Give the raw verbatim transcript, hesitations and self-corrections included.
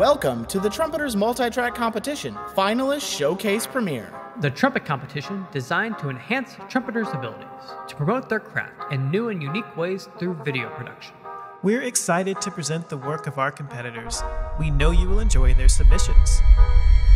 Welcome to the Trumpeters Multi-Track Competition Finalist Showcase Premiere. The trumpet competition designed to enhance trumpeters' abilities, to promote their craft in new and unique ways through video production. We're excited to present the work of our competitors. We know you will enjoy their submissions.